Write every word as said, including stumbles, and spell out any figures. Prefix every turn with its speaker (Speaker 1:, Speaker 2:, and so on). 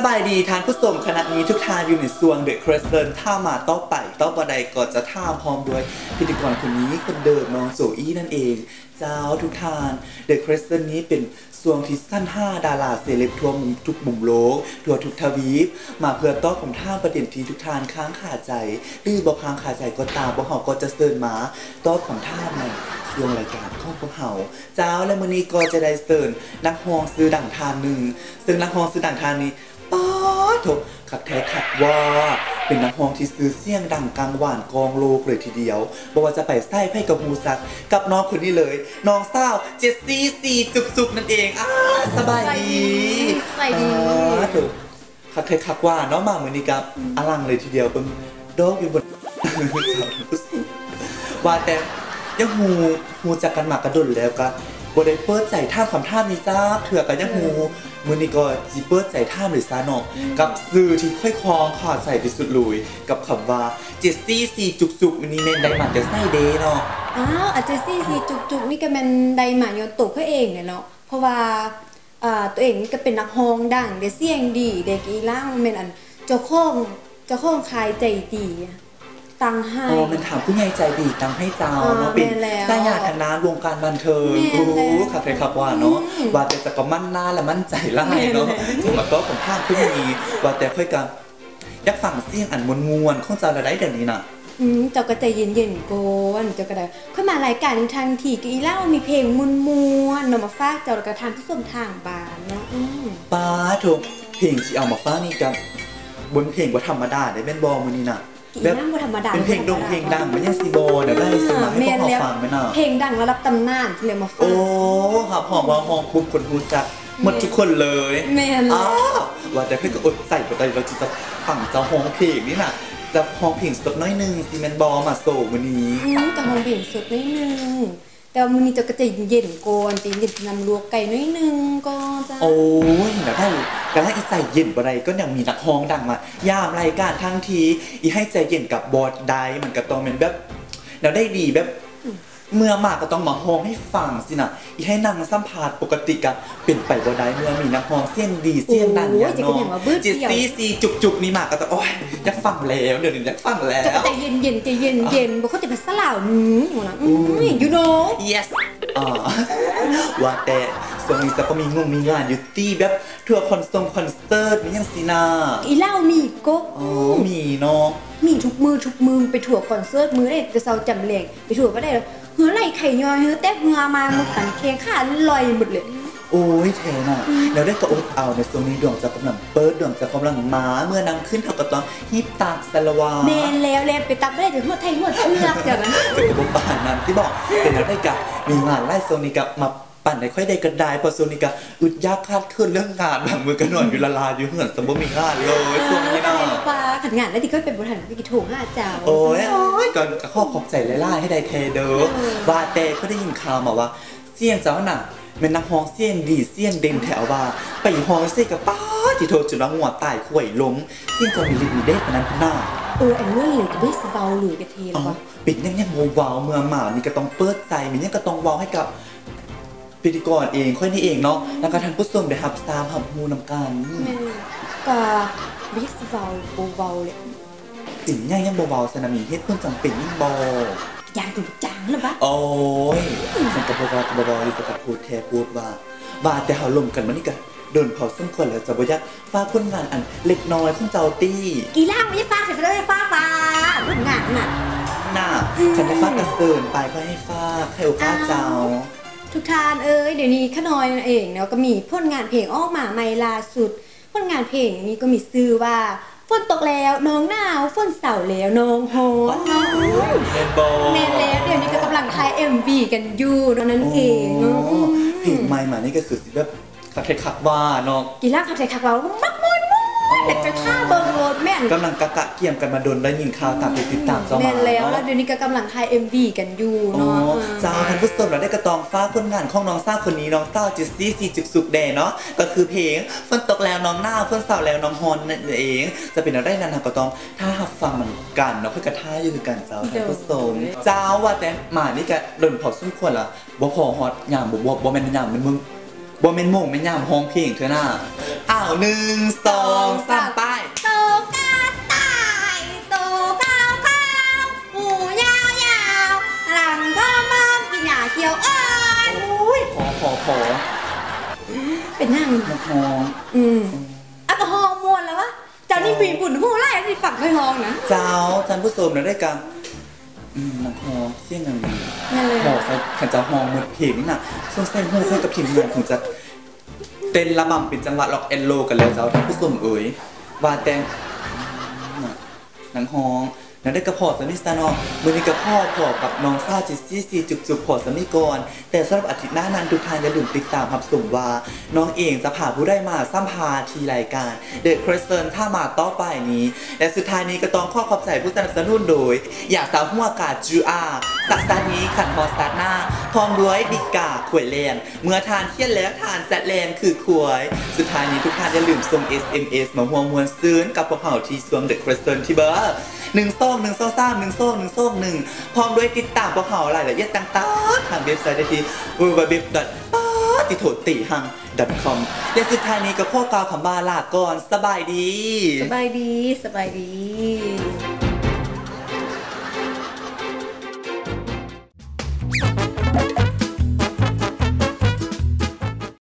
Speaker 1: บายดีทานผู้ชมคณะนี้ทุกทานอยู่ในส่วนเดอะครสเซนท่ามาต่อไปต่อบันไดก็จะท่าพร้อมด้วยพิธีกรคนนี้คนเดิมน้องโซอี้นั่นเองเจ้าทุกทานเดอะครสเซนนี้เป็นส่วนที่สั้นห้าดาราเซเลบทั่วมุมทุกมุมโลกทั่วทุกทวีปมาเพื่อตอบคำถามประเด็นที่ทุกทานค้างคาใจหรือบอกค้างคาใจก็ตามพวกเขาก็จะเชิญมาตอบคำถามในช่วงรายการของพวกเขาเจ้าและมื้อนี้ก็จะได้เชิญนักฮ้องซื้อดั่งทานหนึ่งซึ่งนักฮ้องซื้อดั่งทานนี้ป๊าโถขัดแท้ขัดว่าเป็นนักฮ้องที่ซื้อเสียงดังกลางหวานกองโลกเลยทีเดียวบอกว่าจะไปไส้ไพ่กับมูซักกับน้องคนนี้เลยน้องสาวเจสซี่สีจุกๆนั่นเองอ้าสบายดี
Speaker 2: สบายดี
Speaker 1: โถขัดแท้ขัดว่าน้องมาเหมือนนี้กับอลังเลยทีเดียวเป็นดอกอยู่บนว่าแต่ยังหูหูจากกันหมากกระดุนแล้วก็บได้เปิดใจท่ามคำท่ามนี้จ้าเถื่อกันยังหูมือนี้ก็จีเปิดใจท่ามหรือซาโนกับสื่อที่ค่อยคล้องขาดใส่ที่สุดลุยกับคำว่าเจสซี่สีจุกๆวันนี้เน้นไดหมันจะไส้เดเนาะ
Speaker 2: อ้าวเจสซี่สีจุกๆนี่ก็เป็นไดหมันยนตุกเขาเองเนี่ยเนาะเพราะว่าตัวเองก็เป็นนักฮ้องดังเดเสียงดีเด็กอีล่างเป็นอันเจ้าของเจ้าของคายใจดีตังให้
Speaker 1: อ๋อมันถามผู้ใหญ่ใจดีตังให้เจ้าเนาะเป็นสายญาติทางด้านวงการบันเทิงรู้ค่ะใครขับว่าเนาะว่าแต่จะก็มั่นหน้าและมั่นใจไล่เนาะถึงมาก็ของภาคผู้มีว่าแต่ค่อยกันยักฝั่งเสียงอันมวลมวลของเจ้าระได้เดี๋ยวนี้น่ะ
Speaker 2: อืมเจ้าก็ใจเย็นๆโกนเจ้าก็ได้ค่อยมารายการทางทีกีเล่ามีเพลงมวลมวลเนาะมาฝากเจ้าแล้วก็ทานผู้ชมทางบ้านเนาะ
Speaker 1: ป้าถูกเพลงที่เอามาฝากนี่กับบนเพลงว่าธรรมดาได้เป็นบอมือนี่น่ะ
Speaker 2: แบบ
Speaker 1: เป็นเพลงดงเพลงดังมันยังซีโบเดี๋ยวได้สมาให้พวกเราฟังไหมน่ะ
Speaker 2: เพลงดังระดับตำนานเลยมาฟัง
Speaker 1: โอ้ครับหอมว่าหอมปุ๊บคนรู้จักหมดทุกคนเลย
Speaker 2: แม่น
Speaker 1: อ้าวว่าแต่เพื่อนก็อดใส่ไปเราจะฟังเจ้าห้องเพลงนี่น่ะจะห้องเพลงสดน้อยนึงซีเมนบอลมาโซ่วันนี้
Speaker 2: จะห้องเพลงสดน้อยนึงแต่วันนี้จะกระจายเย็นก่อนจะเย็นนำลวกไก่น้อยนึงก็จะ
Speaker 1: โอ้ยเดี๋ยวได้กระทั่งอีใจเย็นอะไรก็ยังมีนักฮ้องดังมายามรายการทั้งทีอีให้ใจเย็นกับบอสได้มันก็ต้องเป็นแบบเดี๋ยวได้ดีแบบเมื่อมาก็ต้องมาฮ้องให้ฟังสินะอีให้นางสัมภาษณ์ปกติกับเป็นไปบ่ได้เมื่อมีนักฮ้องเสียงดีเสียงดังอย่างน้องเจสซี่ซีจุกๆนี่มาก็ต้องโอ้ยอยากฟังแล้วเดี๋ยวนี้อยากฟังแล้ว
Speaker 2: ใจเย็นเย็นใจเย็นเย็นบอกเขาจะเป็นสลาวหืมหัวนะยูโน่
Speaker 1: yes อ๋อว่าแต่ส่วนนี้จะก็มีงงมีงานอยู่ที่แบบทัวร์คอนเสิร์ตคอนเสิร์ตมีอย่างซีนา
Speaker 2: อีเล่ามีก็
Speaker 1: อ๋อมีเนาะ
Speaker 2: มีทุกมือทุกมือไปทัวร์คอนเสิร์ตมือได้จะเซาจำเล็กไปทัวร์ก็ได้เหือไหลไข่ย้อยเหือแตกเหือมามุกันเคียงขาลอยหมดเลย
Speaker 1: โอ้ยเทน่ะแล้วได้ก็อดเอาในตรงนี้ดวงจะกำลังเปิดดวงจะกำลังมาเมื่อนำขึ้นเท่ากับตอนฮิปตาสลาวา
Speaker 2: แมนแล้วแล้วไปตักไม่ได้ถึงหัวไทยหัวเชือกอย่างนั้น
Speaker 1: จะกระบอกป่านนั้นที่บอกเป็นแล้วได้กับมีงานไล่โซนิกับมาปั่นได้ค่อยได้กระไดพอโซนิกะอึดยากคาดขึ้นเรื่องงานแบบมือกระหน่อยอยู่ละลายอยู่เหมือนสมบูรณ์มีงานเลยช่วงนี้นะ
Speaker 2: ป้าขัดงานแล้วที่ก็เป็นบริษัทพี่กิโถห้าเจ้า
Speaker 1: โอ้ยก่อนข้อขอบใจไล่ให้ได้เทเด้อว่าแต่เขาได้ยินข่าวมาว่าเสี่ยงเจ้าหนักเป็นนักฮ้องเสียงดีเสียงเด่นแถวว่าไปฮ้องเสียกับป้าที่โทรจุดละหัวตายข่วยล้มเสียงจะมีฤทธิ์มีเดชนั้นหน้า
Speaker 2: เออไอ้เรื่องหรือจะได้สเบาหรือกระเทียมวะ
Speaker 1: ปิดยังยังโวาวเมื่อหมานี่ก็ต้องเปิดใจมีเนี่ยก็ต้องวาวให้กับพิธีกรเองค่อยนี่เองเนาะแล้วก็ท่านผู้ชมได้รับทราบรับรู้นำกัน
Speaker 2: ก็วิสเบาเบาเลย
Speaker 1: ปิ่นยังยังเบาๆสนามีเฮ็ดเพื่อนจำเป็นยิ่งเบา
Speaker 2: อย่างถูกจังหรือปะ
Speaker 1: โอ้ยสังกับบอบอบอยู่สังกัดพูดแค่พูดว่าว่าแต่เขาลมกันมานี่กันโดนเผาส้มคนแล้วจะบ่ยักฟ้าคนงานอันเล็กน้อยของเจ้าตี้
Speaker 2: กีล่างไม่ใช่ฟ้าแต่จะได้ฟ้าฟ้าคนงานน่ะ
Speaker 1: น่ะฉันได้ฟ้ากระเซินไปก็ให้ฟ้าให้โอกาสเจ้า
Speaker 2: ทุกทานเอ้ยเดี๋ยวนี้ขน้อยนั่นเองเนาะก็มีผลงานเพลงออกมาใหม่ล่าสุดผลงานเพลงนี้ก็มีชื่อว่าฝนตกแล้วน้องหนาวฝนเสาแล้วน้องฮ้อนน้องแม่แล้วเดี๋ยวนี้ก็กำลังถ่าย เอ็ม วี กันอยู่นั่นเอง
Speaker 1: เพลงใหม่มานี่ก็คือแบบขัดเขัดว่าเนาะ
Speaker 2: กีฬาขัดเขัดเรามักมุ่นเด็กจะท่าเบิร์โรดแม่
Speaker 1: กำลังกะกะเกี่ยมกันมาโดนได้ยินข่าวตามติดตามเจ้ามา
Speaker 2: แม่แล้วแล้วเดี๋ยวนี้ก็กำลังถ่าย เอ็ม วี กันอยู่เนาะ
Speaker 1: เจ้าท่านผู้ชมเราได้กระตองฟ้าผลงานของน้องสาวคนนี้น้องสาวเจสซี่สีจุกสุกแดเนาะก็คือเพลงฝนตกแล้วน้องหน้าฝนเสาแล้วน้องฮอนนั่นเองจะเป็นอะไรนั่นนะกระตองถ้าหับฟังเหมือนกันเนาะเพื่อกระท่าอยู่กันเจ้าท่านผู้ชมเจ้าว่าแต่หมานี่ก็โดนเผาสุ่มควรละบ่พอฮอตยามบ่บ่บ่แม่นยามมันมึงบ่แม่นโมงแม่นยามห้องเพลงเถอะน่ะอ้าหนึ่งสองสามไป
Speaker 2: โตกาตายโตข้าวข้าวหูยาวยาวหลังก็มองกินหยาเขียวอ่อนอุ้ย
Speaker 1: พอพอพอ
Speaker 2: เป็นนั่ง
Speaker 1: นักฮอง
Speaker 2: อืมแอลกอฮอล์มวนแล้ววะเจ้านี่ปีบุ่นหูไล่ที่ฝักไม่ฮองนะ
Speaker 1: เจ้าท่านผู้ชมนะได้กันอืมนักฮองเที่ยงอย่างนี้หอใส่ขันจะฮองหมดเพลงนี่นะสงสัยหูเคยกับทีมงานคงจะเต้นระบำเป็นจังหวะล็อกแอนโลกันแล้วเจ้าท่านผู้ชมเอ๋ยว่าแต่นังฮองนั่นได้กระพอสมิสตานองมือนี้กระพ่อพอกับน้องซาจิซี่ซีจุบจุบพอสมิกรแต่สำหรับอาทิตย์หน้านั้นทุกท่านอย่าลืมติดตามรับชมว่าน้องเองจะผ่าผู้ได้มาสัมภาษณ์ทีรายการเดอะคริสเตินถ้ามาต่อไปนี้และสุดท้ายนี้ก็ต้องขอขอบใจผู้สนับสนุนโดยอยากสาวหัวกาจูอาสักซานี้ขันพอสตาร์หน้าพร้อมด้วยดิกาขวยแลนเมื่อทานเที่ยนแล้วทานแซดแลนคือขวยสุดท้ายนี้ทุกท่านอย่าลืมส่ง เอส เอ็ม เอส มาหัวมวลซื้นกับพวกเขาที่สวงเดอะคริสเตินที่เบอร์หนึ่งส้มหนึ่งส้มสามหนึ่งส้มหนึ่งส้มหนึ่งพร้อมด้วยติดตามพวกเขารายละเอียดต่างๆทางเว็บไซต์ได้ที่ ดับเบิลยู ดับเบิลยู ดับเบิลยู ดอท ติโถติหัง ดอท คอม และสุดท้ายนี้ก็ข้อกล่าวคำว่าลาก่อนสบายดี
Speaker 2: สบายดีสบายดี